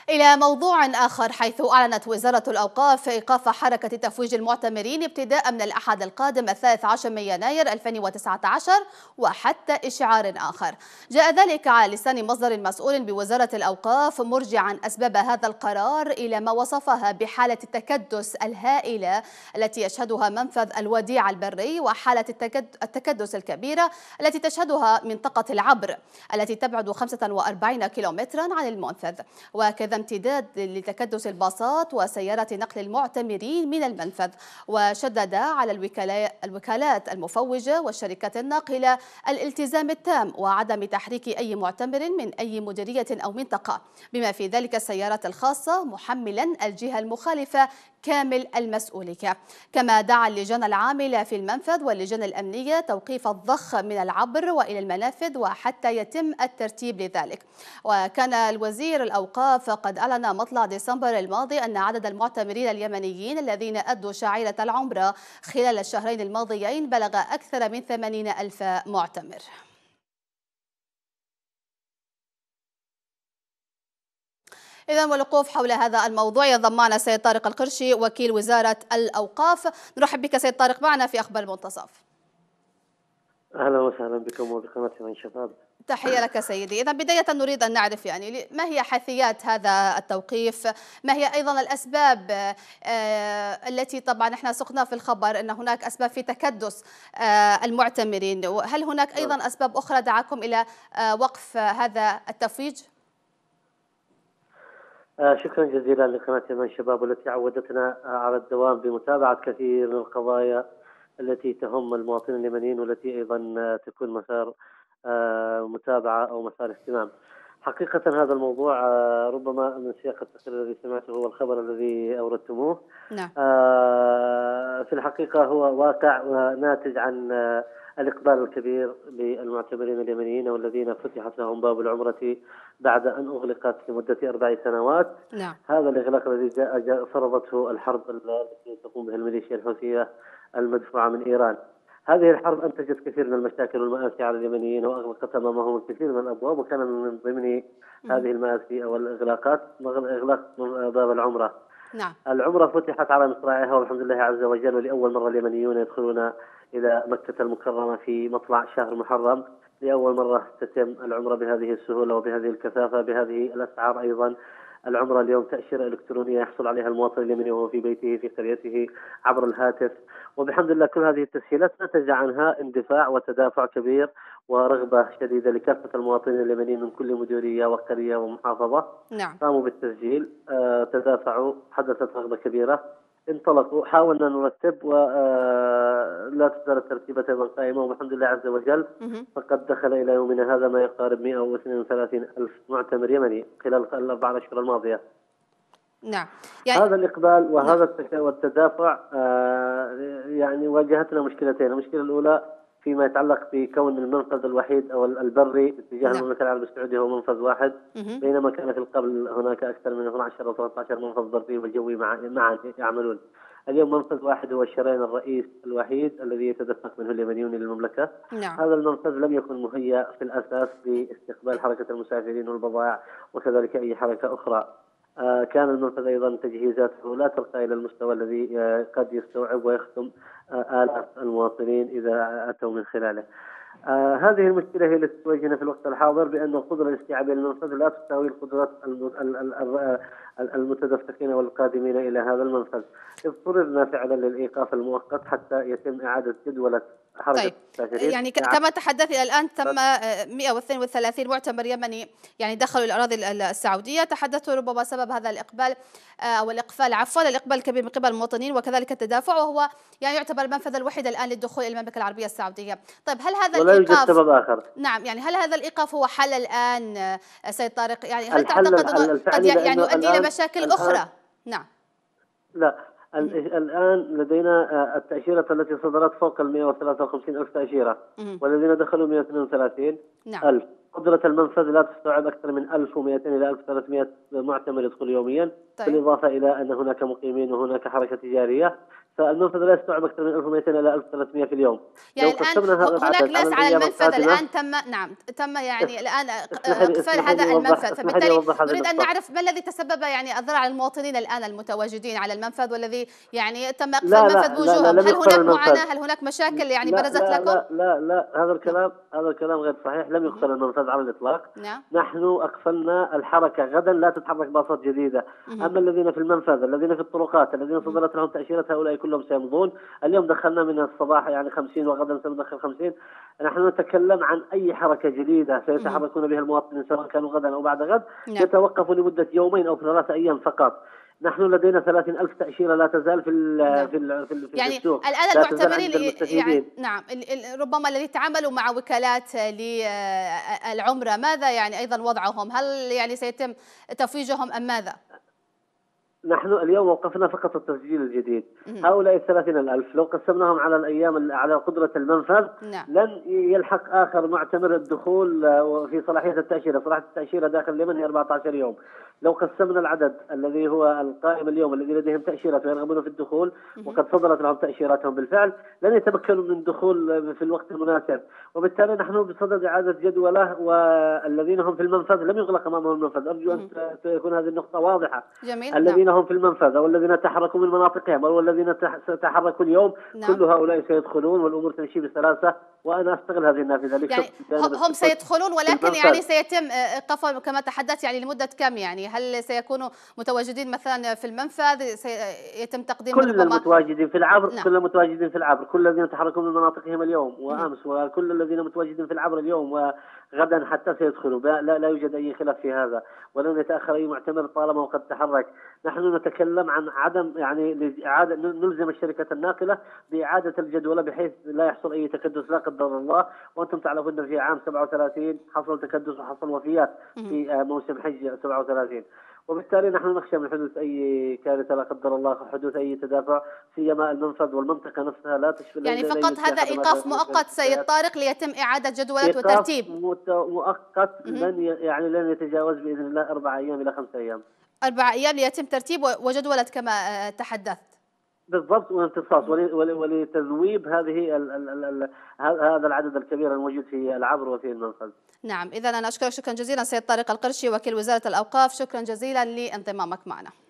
إلى موضوع آخر، حيث أعلنت وزارة الأوقاف إيقاف حركة تفويج المعتمرين ابتداء من الأحد القادم 13 من يناير 2019 وحتى إشعار آخر. جاء ذلك على لسان مصدر مسؤول بوزارة الأوقاف مرجعا أسباب هذا القرار إلى ما وصفها بحالة التكدس الهائلة التي يشهدها منفذ الوديعة البري، وحالة التكدس الكبيرة التي تشهدها منطقة العبر التي تبعد 45 كيلومترا عن المنفذ، وكذا امتداد لتكدس الباصات وسيارات نقل المعتمرين من المنفذ. وشدد على الوكالات المفوجة والشركات الناقلة الالتزام التام وعدم تحريك أي معتمر من أي مديرية أو منطقة، بما في ذلك السيارات الخاصة، محملا الجهة المخالفة كامل المسؤولية. كما دعا اللجان العاملة في المنفذ واللجان الأمنية توقيف الضخ من العبر وإلى المنافذ وحتى يتم الترتيب لذلك. وكان الوزير الأوقاف قد أعلن مطلع ديسمبر الماضي أن عدد المعتمرين اليمنيين الذين أدوا شعيرة العمرة خلال الشهرين الماضيين بلغ أكثر من 80,000 معتمر. إذا والوقوف حول هذا الموضوع ينضم معنا سيد طارق القرشي وكيل وزارة الأوقاف. نرحب بك سيد طارق معنا في أخبار المنتصف. أهلا وسهلا بكم وبقناة يمن شباب. تحية لك سيدي. إذا بداية نريد أن نعرف ما هي حيثيات هذا التوقيف، ما هي أيضا الأسباب التي طبعا احنا سقنا في الخبر أن هناك أسباب في تكدس المعتمرين، هل هناك أيضا أسباب أخرى دعاكم إلى وقف هذا التفويج؟ شكرا جزيلا لقناة يمن شباب والتي عودتنا على الدوام بمتابعة كثير من القضايا التي تهم المواطنين اليمنيين والتي أيضا تكون مسار متابعة أو مسار اهتمام. حقيقة هذا الموضوع ربما من سياق التقرير الذي سمعته والخبر الذي أوردتموه. نعم. في الحقيقة هو واقع ناتج عن الإقبال الكبير للمعتمرين اليمنيين والذين فتحت لهم باب العمرة بعد أن أغلقت لمدة 4 سنوات. نعم. هذا الإغلاق الذي فرضته الحرب التي تقوم بها الميليشيا الحوثية المدفوعة من إيران. هذه الحرب أنتجت كثير من المشاكل والمآسي على اليمنيين وأغلقت أمامهم الكثير من الأبواب، وكان من ضمن هذه المآسي أو الإغلاقات إغلاق باب العمرة. نعم. العمرة فتحت على مصراعيها والحمد لله عز وجل، ولأول مرة اليمنيون يدخلون إلى مكة المكرمة في مطلع شهر محرم. لأول مرة تتم العمرة بهذه السهولة وبهذه الكثافة بهذه الأسعار. أيضا العمرة اليوم تأشيرة إلكترونية يحصل عليها المواطن اليمني وهو في بيته في قريته عبر الهاتف، وبحمد الله كل هذه التسهيلات نتج عنها اندفاع وتدافع كبير ورغبة شديدة لكافة المواطنين اليمنيين من كل مديرية وقرية ومحافظة. نعم. قاموا بالتسجيل، تدافعوا، حدثت رغبة كبيرة، انطلقوا، حاولنا نرتب ولا تزال الترتيبات أيضا قائمة، وبحمد الله عز وجل فقد دخل إلى يومنا هذا ما يقارب 132 ألف معتمر يمني خلال ال4 أشهر الماضية. نعم. هذا الإقبال وهذا والتدافع يعني واجهتنا مشكلتين. المشكلة الأولى فيما يتعلق بكون المنفذ الوحيد أو البري اتجاه المملكة العربية السعودية هو منفذ واحد، بينما كان في القبل هناك أكثر من 12 أو 13 منفذ بري وجوي معا يعملون. اليوم منفذ واحد هو الشريان الرئيس الوحيد الذي يتدفق منه اليمنيون للمملكة. نعم. هذا المنفذ لم يكن مهيأ في الأساس لاستقبال حركة المسافرين والبضائع وكذلك أي حركة أخرى. كان المنفذ أيضا تجهيزاته لا ترقى إلى المستوى الذي قد يستوعب ويخدم آلاف المواطنين إذا أتوا من خلاله. هذه المشكلة هي التي تواجهنا في الوقت الحاضر، بأن القدرة الاستيعابية للمنفذ لا تساوي القدرات المتدفقين والقادمين إلى هذا المنفذ. اضطررنا فعلا للإيقاف المؤقت حتى يتم إعادة جدولة حركة المسافرين. يعني كما تحدث إلى الآن تم 132 معتمر يمني يعني دخلوا الأراضي السعودية. تحدثوا ربما سبب هذا الإقبال أو الإقفال، عفوا الإقبال الكبير من قبل المواطنين وكذلك التدافع، وهو يعني يعتبر المنفذ الوحيد الآن للدخول إلى المملكة العربية السعودية. طيب هل هذا ولا يوجد الإيقاف سبب آخر؟ نعم، يعني هل هذا الإيقاف هو حل الآن سيد طارق؟ يعني هل تعتقد أنه قد يعني يؤدي إلى مشاكل أخرى؟ نعم. لا، الآن لدينا التأشيرة التي صدرت فوق 153 ألف تأشيرة، والذين دخلوا 132 ألف. قدرة المنفذ لا تستوعب أكثر من 1200 إلى 1300 معتمر يدخل يوميا، طيب. بالإضافة إلى أن هناك مقيمين وهناك حركة تجارية، فالمنفذ لا يستوعب أكثر من 1200 إلى 1300 في اليوم. يعني لو الآن قسمنا هذا هناك العدد على ناس على الأيام المنفذ القادمة. الآن تم يعني الآن إقفال اسمحي هذا لي المنفذ، أوضح فبالتالي هذه نريد أن النقطة. نعرف ما الذي تسبب يعني الضرر على المواطنين الآن المتواجدين على المنفذ، والذي يعني تم إقفال لا المنفذ لا لا لا بوجوههم. لم هل يقفل هناك المنفذ. معاناة؟ هل هناك مشاكل يعني لا برزت لا لكم؟ لا لا لا، نعم. هذا الكلام غير صحيح. لم يقفل المنفذ على الإطلاق. نعم. نحن أقفلنا الحركة غدا، لا تتحرك باصات جديدة. أما الذين في المنفذ، الذين في الطرقات، الذين صدرت لهم تأشيرات، هؤلاء كلهم سيمضون. اليوم دخلنا من الصباح يعني 50 وغدا سندخل 50. نحن نتكلم عن أي حركة جديدة سيتحركون بها المواطنين سواء كانوا غدا أو بعد غد، نعم. يتوقف لمدة يومين أو 3 أيام فقط. نحن لدينا 30,000 تأشيرة لا تزال نعم. في يعني السوق، الآن لا تزال عند المعتمرين يعني المستفيدين. نعم ربما الذي تعاملوا مع وكالات للعمرة، ماذا يعني أيضا وضعهم؟ هل يعني سيتم تفويجهم أم ماذا؟ نحن اليوم وقفنا فقط التسجيل الجديد. هؤلاء 30,000 لو قسمناهم على الأيام على قدرة المنفذ، نعم. لن يلحق آخر معتمر الدخول في صلاحية التأشيرة. صلاحية التأشيرة داخل اليمن هي 14 يوم. لو قسمنا العدد الذي هو القائم اليوم الذي لديهم تأشيرات ويرغبون في الدخول وقد صدرت لهم تأشيراتهم بالفعل، لن يتمكنوا من الدخول في الوقت المناسب، وبالتالي نحن بصدد إعادة جدولة. والذين هم في المنفذ لم يغلق أمامهم المنفذ. أرجو أن تكون هذه النقطة واضحة. جميل. الذين نعم. هم في المنفذ أو الذين تحركوا من مناطقهم أو الذين تحركوا اليوم، نعم. كل هؤلاء سيدخلون والأمور تمشي بسلاسة. وأنا أستغل هذه النافذة يعني هم سيدخلون، ولكن يعني سيتم إيقافهم كما تحدثت يعني لمدة كم؟ يعني هل سيكونوا متواجدين مثلا في المنفذ؟ سيتم تقديم كل ربما المتواجدين في العبر. نعم. كل المتواجدين في العبر، كل الذين تحركوا من مناطقهم اليوم وأمس، وكل الذين متواجدين في العبر اليوم وغدا حتى سيدخلوا. لا يوجد أي خلاف في هذا، ولن يتأخر أي معتمر طالما وقد تحرك. نحن نتكلم عن عدم يعني إعادة، نلزم الشركة الناقلة بإعادة الجدولة بحيث لا يحصل أي تكدس لا قدر الله. وأنتم تعلمون في عام 37 حصل تكدس وحصل وفيات في موسم حج 37، وبالتالي نحن نخشى من حدوث أي كارثة لا قدر الله، حدوث أي تدافع، سيما المنفذ والمنطقة نفسها لا تشمل. يعني فقط هذا إيقاف مؤقت سيد طارق ليتم إعادة جدولة وترتيب. مؤقت لن يتجاوز بإذن الله 4 أيام إلى 5 أيام. 4 أيام ليتم ترتيب وجدولة كما تحدثت. بالضبط، وامتصاص ولتذويب هذا العدد الكبير الموجود في العبر وفي المنفذ. نعم، إذا أنا أشكرك شكرا جزيلا سيد طارق القرشي وكيل وزارة الأوقاف، شكرا جزيلا لانضمامك معنا.